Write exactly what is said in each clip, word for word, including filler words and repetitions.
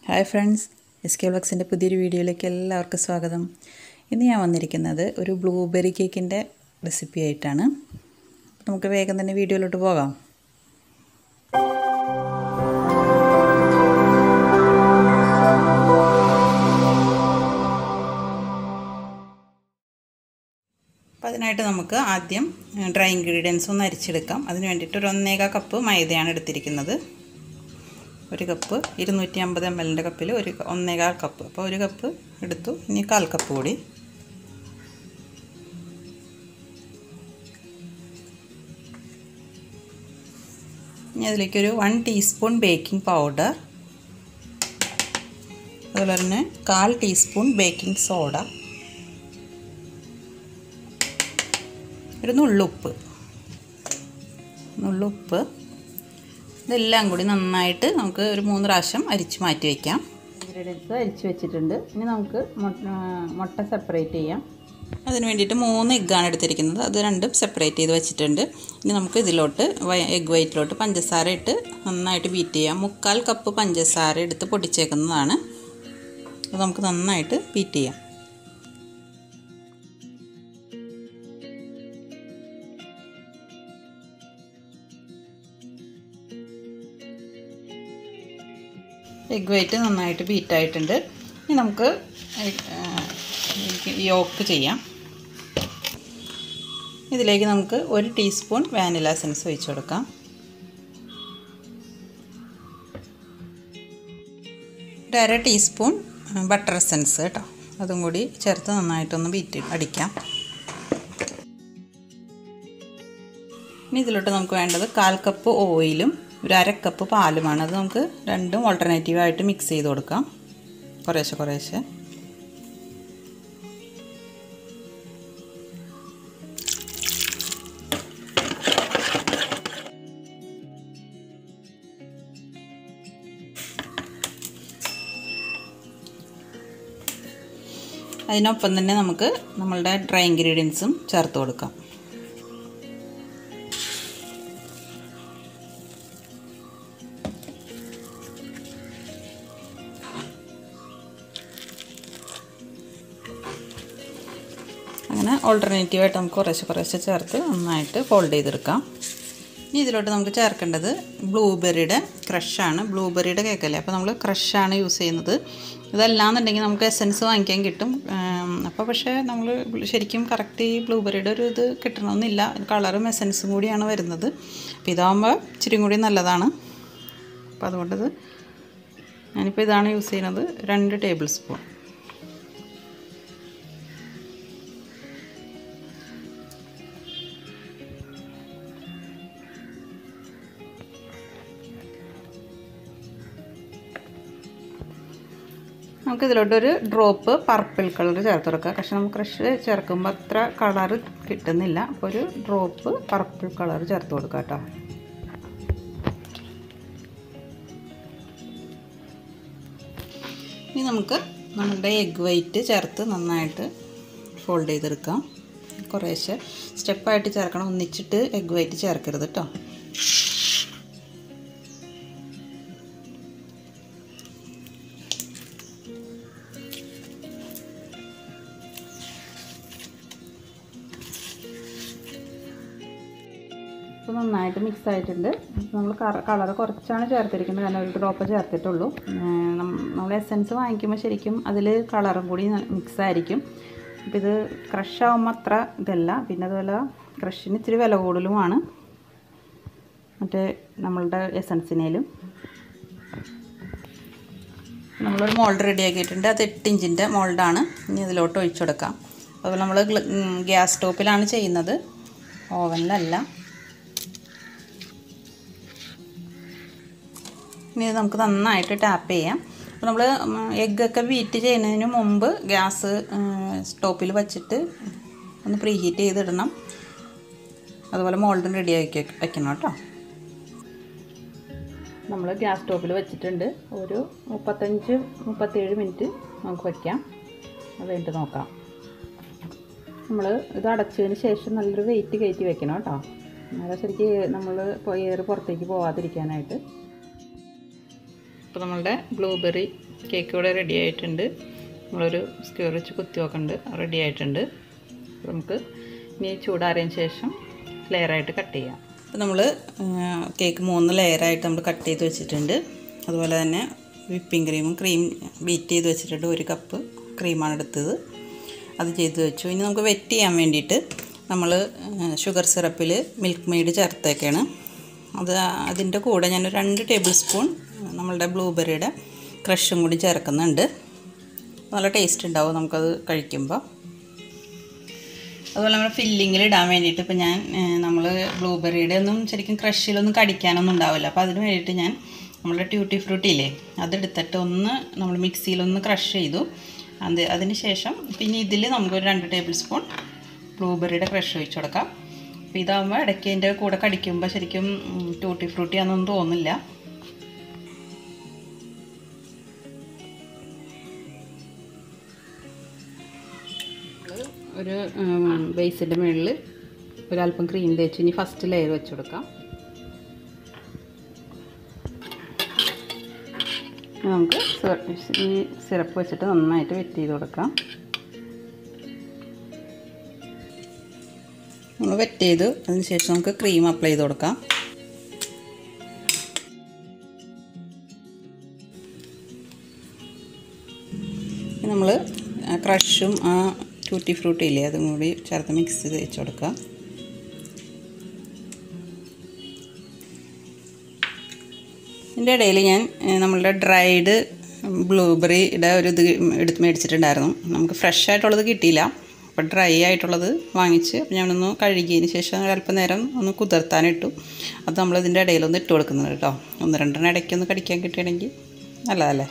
Hi friends, എസ്കേവ്ലോഗ്സിൻ്റെ പുതിയൊരു വീഡിയോയിലേക്ക് എല്ലാവർക്കും സ്വാഗതം. ഇന്ന് ഞാൻ വന്നിരിക്കുന്നത് ഒരു ബ്ലൂബെറി കേക്കിൻ്റെ റെസിപ്പി ആയിട്ടാണ്. നമുക്ക് വേഗം തന്നെ വീഡിയോയിലോട്ട് പോകാം. അപ്പോൾ അതിനായിട്ട് നമുക്ക് ആദ്യം ഡ്രൈ ഇൻഗ്രീഡിയൻസ് ഒന്ന് അരിച്ചെടുക്കാം. അതിന് വേണ്ടിയിട്ട് ഒരു ഒന്നേകാൽ കപ്പ് മൈദയാണ് എടുത്തിരിക്കുന്നത്. ഒരു കപ്പ് ഇരുന്നൂറ്റി അമ്പത് എം എല്ലിൻ്റെ കപ്പിൽ ഒരു ഒന്നേകാൽ കപ്പ്, അപ്പോൾ ഒരു കപ്പ് എടുത്തു. ഇനി കാൽ കപ്പ് കൂടി. ഇനി അതിലേക്കൊരു വൺ ടീസ്പൂൺ ബേക്കിംഗ് പൗഡർ, അതുപോലെ തന്നെ കാൽ ടീസ്പൂൺ ബേക്കിംഗ് സോഡ, ഒരു നുള്ളുപ്പ് നുള്ളുപ്പ് ഇതെല്ലാം കൂടി നന്നായിട്ട് നമുക്ക് ഒരു മൂന്ന് പ്രാവശ്യം അരിച്ച് മാറ്റി വയ്ക്കാം. ഇൻഗ്രീഡിയൻസ് അരിച്ച് വെച്ചിട്ടുണ്ട്. ഇനി നമുക്ക് മുട്ട സെപ്പറേറ്റ് ചെയ്യാം. അതിന് വേണ്ടിയിട്ട് മൂന്ന് എഗ്ഗാണ് എടുത്തിരിക്കുന്നത്. അത് രണ്ടും സെപ്പറേറ്റ് ചെയ്ത് വെച്ചിട്ടുണ്ട്. ഇനി നമുക്ക് ഇതിലോട്ട് എഗ് വൈറ്റിലോട്ട് പഞ്ചസാര ഇട്ട് നന്നായിട്ട് ബീറ്റ് ചെയ്യാം. മുക്കാൽ കപ്പ് പഞ്ചസാര എടുത്ത് പൊടിച്ചേക്കുന്നതാണ്. അത് നമുക്ക് നന്നായിട്ട് ബീറ്റ് ചെയ്യാം. എഗ് വൈറ്റ് നന്നായിട്ട് ബീറ്റായിട്ടുണ്ട്. ഇനി നമുക്ക് യോക്ക് ചെയ്യാം. ഇതിലേക്ക് നമുക്ക് ഒരു ടീസ്പൂൺ വാനില എസൻസ് ഒഴിച്ചു കൊടുക്കാം. ഒരു അര ടീസ്പൂൺ ബട്ടർ എസൻസ് കേട്ടോ, അതും കൂടി ചേർത്ത് നന്നായിട്ടൊന്ന് ബീറ്റ് അടിക്കാം. ഇനി ഇതിലോട്ട് നമുക്ക് വേണ്ടത് കാൽ കപ്പ് ഓയിലും ഒരു അര കപ്പ് പാലുമാണ്. അത് നമുക്ക് രണ്ടും ഓൾട്ടർനേറ്റീവായിട്ട് മിക്സ് ചെയ്ത് കൊടുക്കാം, കുറേശ്ശെ കുറേശ്ശെ. അതിനൊപ്പം തന്നെ നമുക്ക് നമ്മളുടെ ഡ്രൈ ഇൻഗ്രീഡിയൻസും ചേർത്ത് കൊടുക്കാം. അങ്ങനെ ഓൾട്ടർനേറ്റീവായിട്ട് നമുക്ക് കുറേശ്ശെ കുറേശ്ശെ ചേർത്ത് നന്നായിട്ട് ഫോൾഡ് ചെയ്തെടുക്കാം. ഇനി ഇതിലോട്ട് നമുക്ക് ചേർക്കേണ്ടത് ബ്ലൂബെറിയുടെ ക്രഷാണ്. ബ്ലൂബെറിയുടെ കേക്കല്ലേ, അപ്പോൾ നമ്മൾ ക്രഷാണ് യൂസ് ചെയ്യുന്നത്. ഇതല്ലാന്നുണ്ടെങ്കിൽ നമുക്ക് എസൻസ് വാങ്ങിക്കാൻ കിട്ടും. അപ്പോൾ പക്ഷേ നമ്മൾ ശരിക്കും കറക്റ്റ് ഈ ബ്ലൂബെറിയുടെ ഒരു ഇത് കിട്ടണമെന്നില്ല. കളറും എസൻസും കൂടിയാണ് വരുന്നത്. അപ്പോൾ ഇതാകുമ്പോൾ ഇച്ചിരി കൂടി നല്ലതാണ്. അപ്പോൾ അതുകൊണ്ടത് ഞാനിപ്പോൾ ഇതാണ് യൂസ് ചെയ്യുന്നത്. രണ്ട് ടേബിൾ സ്പൂൺ. നമുക്ക് ഇതിലോട്ടൊരു ഡ്രോപ്പ് പർപ്പിൾ കളർ ചേർത്ത് കൊടുക്കാം. പക്ഷെ നമുക്ക് ക്രഷ് ചേർക്കുമ്പോൾ അത്ര കളറ് കിട്ടുന്നില്ല. അപ്പോൾ ഒരു ഡ്രോപ്പ് പർപ്പിൾ കളർ ചേർത്ത് കൊടുക്കാം കേട്ടോ. ഇനി നമുക്ക് നമ്മുടെ എഗ് വൈറ്റ് ചേർത്ത് നന്നായിട്ട് ഫോൾഡ് ചെയ്തെടുക്കാം. കുറേശ്ശെ സ്റ്റെപ്പായിട്ട് ചേർക്കണം, ഒന്നിച്ചിട്ട് എഗ് വൈറ്റ് ചേർക്കരുത് കേട്ടോ. ഇപ്പോൾ നന്നായിട്ട് മിക്സ് ആയിട്ടുണ്ട്. നമ്മൾ കളർ കുറച്ചാണ് ചേർത്തിരിക്കുന്നത്, കാരണം ഒരു ഡ്രോപ്പ് ചേർത്തിട്ടുള്ളൂ. നമ്മൾ എസൻസ് വാങ്ങിക്കുമ്പോൾ ശരിക്കും അതിൽ കളറും കൂടി മിക്സ് ആയിരിക്കും. അപ്പോൾ ഇത് ക്രഷ് ആകുമ്പോൾ അത്ര ഇതല്ല. പിന്നെ അതുപോലെ ക്രഷിന് ഇച്ചിരി വില കൂടുതലുമാണ് മറ്റേ നമ്മളുടെ എസൻസിനേലും. നമ്മളൊരു മോൾഡ് റെഡി ആക്കിയിട്ടുണ്ട്. അത് എട്ട് ഇഞ്ചിൻ്റെ മോൾഡാണ്. ഇനി ഇതിലോട്ട് ഒഴിച്ചു കൊടുക്കാം. അതുപോലെ നമ്മൾ ഗ്യാസ് സ്റ്റോപ്പിലാണ് ചെയ്യുന്നത്, ഓവനിലല്ല. ഇനി നമുക്ക് നന്നായിട്ട് ടാപ്പ് ചെയ്യാം. അപ്പോൾ നമ്മൾ എഗ്ഗൊക്കെ ബീറ്റ് ചെയ്യുന്നതിന് മുമ്പ് ഗ്യാസ് സ്റ്റോപ്പിൽ വച്ചിട്ട് ഒന്ന് പ്രീ ഹീറ്റ് ചെയ്തിടണം. അതുപോലെ മോൾഡും റെഡി ആക്കി വയ്ക്കണം കേട്ടോ. നമ്മൾ ഗ്യാസ് സ്റ്റോപ്പിൽ വെച്ചിട്ടുണ്ട്. ഒരു മുപ്പത്തഞ്ച് മുപ്പത്തേഴ് മിനിറ്റ് നമുക്ക് വയ്ക്കാം. അത് കഴിഞ്ഞിട്ട് നോക്കാം. നമ്മൾ ഇത് അടച്ചതിന് ശേഷം നല്ലൊരു വെയിറ്റ് കയറ്റി വെക്കണം കേട്ടോ. അതാ ശരിക്കും നമ്മൾ എയർ പുറത്തേക്ക് പോകാതിരിക്കാനായിട്ട്. അപ്പോൾ നമ്മളുടെ ബ്ലൂബെറി കേക്ക് ഇവിടെ റെഡി ആയിട്ടുണ്ട്. നമ്മളൊരു സ്ക്വയർ വെച്ച് കുത്തി നോക്കുന്നുണ്ട്, റെഡി ആയിട്ടുണ്ട്. നമുക്ക് ഇനി ചൂടാറിയതിന് ശേഷം ലെയറായിട്ട് കട്ട് ചെയ്യാം. അപ്പോൾ നമ്മൾ കേക്ക് മൂന്ന് ലെയറായിട്ട് നമ്മൾ കട്ട് ചെയ്ത് വെച്ചിട്ടുണ്ട്. അതുപോലെ തന്നെ വിപ്പിംഗ് ക്രീമും ക്രീം ബീറ്റ് ചെയ്ത് വെച്ചിട്ടുണ്ട്. ഒരു കപ്പ് ക്രീമാണ് എടുത്തത്, അത് ചെയ്ത് വെച്ചു. ഇനി നമുക്ക് വെറ്റ് ചെയ്യാൻ വേണ്ടിയിട്ട് നമ്മൾ ഷുഗർ സിറപ്പിൽ മിൽക്ക് മെയ്ഡ് ചേർത്തേക്കാണ്. അത് അതിൻ്റെ കൂടെ ഞാൻ രണ്ട് ടേബിൾ സ്പൂൺ നമ്മളുടെ ബ്ലൂബെറിയുടെ ക്രഷും കൂടി ചേർക്കുന്നുണ്ട്. നല്ല ടേസ്റ്റ് ഉണ്ടാവും നമുക്കത് കഴിക്കുമ്പോൾ. അതുപോലെ നമ്മൾ ഫില്ലിങ്ങിൽ ഇടാൻ വേണ്ടിയിട്ട് ഇപ്പോൾ ഞാൻ നമ്മൾ ബ്ലൂബെറിയുടെ ഒന്നും ശരിക്കും ക്രഷിലൊന്നും കടിക്കാനൊന്നും ഉണ്ടാവില്ല. അപ്പോൾ അതിന് വേണ്ടിയിട്ട് ഞാൻ നമ്മളുടെ ട്യൂട്ടി ഫ്രൂട്ടി ഇല്ലേ, അതെടുത്തിട്ട് ഒന്ന് നമ്മൾ മിക്സിയിലൊന്ന് ക്രഷ് ചെയ്തു. അത് അതിന് ശേഷം പിന്നെ ഇതിൽ നമുക്കൊരു രണ്ട് ടേബിൾ സ്പൂൺ ബ്ലൂബെറിയുടെ ക്രഷ് ഒഴിച്ച് കൊടുക്കാം. അപ്പോൾ ഇതാകുമ്പോൾ ഇടയ്ക്ക് അതിൻ്റെ കൂടെ കടിക്കുമ്പോൾ ശരിക്കും ട്യൂട്ടി ഫ്രൂട്ടി ആണെന്നൊന്നും തോന്നില്ല. ഒരു ബേസിൻ്റെ മുകളിൽ ഒരല്പം ക്രീം തേച്ച് ഇനി ഫസ്റ്റ് ലെയർ വെച്ച് കൊടുക്കാം. നമുക്ക് ഈ സിറപ്പ് വെച്ചിട്ട് നന്നായിട്ട് വെറ്റ് ചെയ്ത് കൊടുക്കാം. നമ്മൾ വെറ്റ് ചെയ്ത് അതിന് ശേഷം നമുക്ക് ക്രീം അപ്ലൈ ചെയ്ത് കൊടുക്കാം. നമ്മൾ ക്രഷും ആ ട്യൂട്ടി ഫ്രൂട്ടി ഇല്ലേ അതും കൂടി ചേർത്ത് മിക്സ് ചെയ്ത് വെച്ച് കൊടുക്കാം. ഇതിൻ്റെ ഇടയിൽ ഞാൻ നമ്മളുടെ ഡ്രൈഡ് ബ്ലൂബെറിയുടെ ഒരു ഇത് എടുത്ത് മേടിച്ചിട്ടുണ്ടായിരുന്നു. നമുക്ക് ഫ്രഷ് ആയിട്ടുള്ളത് കിട്ടിയില്ല, അപ്പോൾ ഡ്രൈ ആയിട്ടുള്ളത് വാങ്ങിച്ച് അപ്പോൾ ഞാനൊന്ന് കഴുകിയതിന് ശേഷം അല്പം നേരം ഒന്ന് കുതിർത്താനിട്ടു. അത് നമ്മളിതിൻ്റെ ഇടയിലൊന്ന് ഇട്ട് കൊടുക്കുന്നുണ്ട് കേട്ടോ. ഒന്ന് രണ്ടെണ്ണം ഇടയ്ക്കൊന്ന് കടിക്കാൻ കിട്ടുകയാണെങ്കിൽ നല്ലതല്ലേ.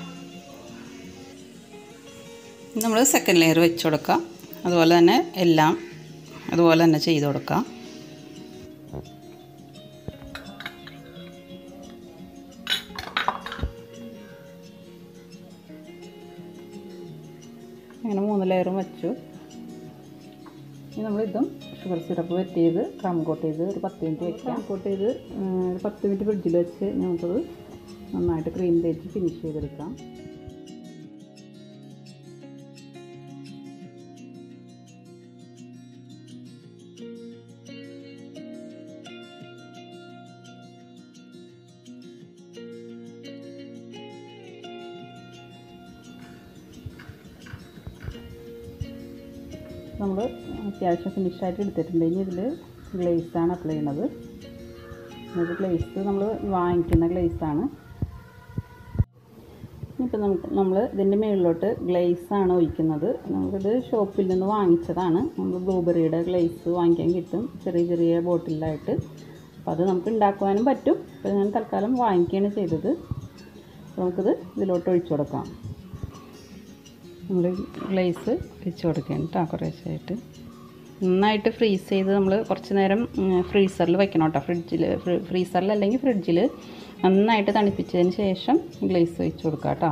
നമ്മൾ സെക്കൻഡ് ലെയർ വെച്ച് കൊടുക്കാം. അതുപോലെ തന്നെ എല്ലാം അതുപോലെ തന്നെ ചെയ്ത് കൊടുക്കാം. അങ്ങനെ മൂന്ന് ലെയറും വെച്ചു. ഇനി നമ്മളിതും ഷുഗർ സിറപ്പ് വെറ്റ് ചെയ്ത് ക്രം കോട്ട് ചെയ്ത് ഒരു പത്ത് മിനിറ്റ് വെക്കാം. ക്രം കോട്ട് ചെയ്ത് ഒരു പത്ത് മിനിറ്റ് ഫ്രിഡ്ജിൽ വെച്ച് നമുക്കത് നന്നായിട്ട് ക്രീം തേച്ച് ഫിനിഷ് ചെയ്തെടുക്കാം. നമ്മൾ അത്യാവശ്യം ഫിനിഷായിട്ട് എടുത്തിട്ടുണ്ട്. ഇനി ഇതിൽ ഗ്ലേസാണ് അപ്ലൈ ചെയ്യുന്നത്. ഇത് ഗ്ലേസ് നമ്മൾ വാങ്ങിക്കുന്ന ഗ്ലേസാണ്. ഇപ്പം നമുക്ക് നമ്മൾ ഇതിൻ്റെ മുകളിലോട്ട് ഗ്ലേസാണ് ഒഴിക്കുന്നത്. നമുക്കിത് ഷോപ്പിൽ നിന്ന് വാങ്ങിച്ചതാണ്. നമ്മൾ ബ്ലൂബെറിയുടെ ഗ്ലേസ് വാങ്ങിക്കാൻ കിട്ടും ചെറിയ ചെറിയ ബോട്ടിലായിട്ട്. അപ്പോൾ അത് നമുക്ക് ഉണ്ടാക്കുവാനും പറ്റും. അപ്പോൾ ഞാൻ തൽക്കാലം വാങ്ങിക്കുകയാണ് ചെയ്തത്. നമുക്കിത് ഇതിലോട്ട് ഒഴിച്ചു കൊടുക്കാം. നമ്മൾ ഗ്ലേസ് വെച്ച് കൊടുക്കുകയാണ് കേട്ടോ. കുറേശ്ശായിട്ട് നന്നായിട്ട് ഫ്രീസ് ചെയ്ത് നമ്മൾ കുറച്ച് നേരം ഫ്രീസറിൽ വെക്കണം കേട്ടോ. ഫ്രിഡ്ജിൽ ഫ്രീസറിൽ അല്ലെങ്കിൽ ഫ്രിഡ്ജിൽ നന്നായിട്ട് തണുപ്പിച്ചതിന് ശേഷം ഗ്ലേസ് വെച്ച് കൊടുക്കാം കേട്ടോ.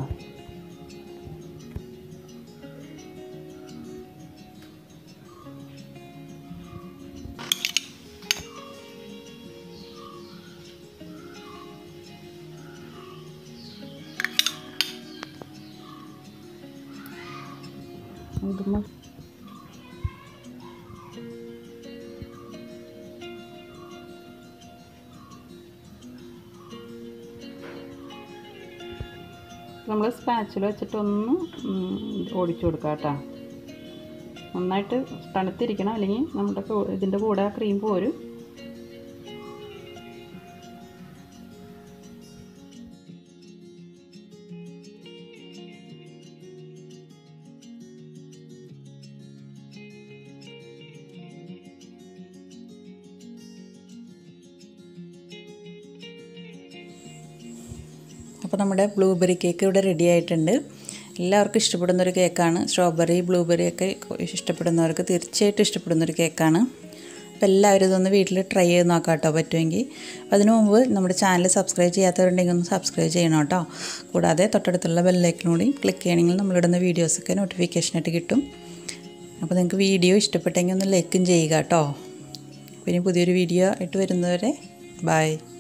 നമ്മൾ നമ്മൾ സ്പാച്ചിൽ വെച്ചിട്ടൊന്ന് ഓടിച്ചു കൊടുക്കാം കേട്ടോ. നന്നായിട്ട് തണുത്തിരിക്കണം, അല്ലെങ്കിൽ നമ്മുടെ ഇതിൻ്റെ കൂടെ ക്രീം പോരും. അപ്പോൾ നമ്മുടെ ബ്ലൂബെറി കേക്ക് ഇവിടെ റെഡി ആയിട്ടുണ്ട്. എല്ലാവർക്കും ഇഷ്ടപ്പെടുന്നൊരു കേക്കാണ്. സ്ട്രോബെറി ബ്ലൂബെറി ഒക്കെ ഇഷ്ടപ്പെടുന്നവർക്ക് തീർച്ചയായിട്ടും ഇഷ്ടപ്പെടുന്നൊരു കേക്കാണ്. അപ്പോൾ എല്ലാവരും ഇതൊന്ന് വീട്ടിൽ ട്രൈ ചെയ്ത് നോക്കാം കേട്ടോ പറ്റുമെങ്കിൽ. അതിനു മുമ്പ് നമ്മുടെ ചാനൽ സബ്സ്ക്രൈബ് ചെയ്യാത്തവരുണ്ടെങ്കിൽ ഒന്ന് സബ്സ്ക്രൈബ് ചെയ്യണം കേട്ടോ. കൂടാതെ തൊട്ടടുത്തുള്ള ബെല്ലൈക്കനും കൂടി ക്ലിക്ക് ചെയ്യണമെങ്കിൽ നമ്മളിടുന്ന വീഡിയോസൊക്കെ നോട്ടിഫിക്കേഷനായിട്ട് കിട്ടും. അപ്പോൾ നിങ്ങൾക്ക് വീഡിയോ ഇഷ്ടപ്പെട്ടെങ്കിൽ ഒന്ന് ലൈക്കും ചെയ്യുക കേട്ടോ. പിന്നെ പുതിയൊരു വീഡിയോ ആയിട്ട് വരുന്നവരെ ബൈ.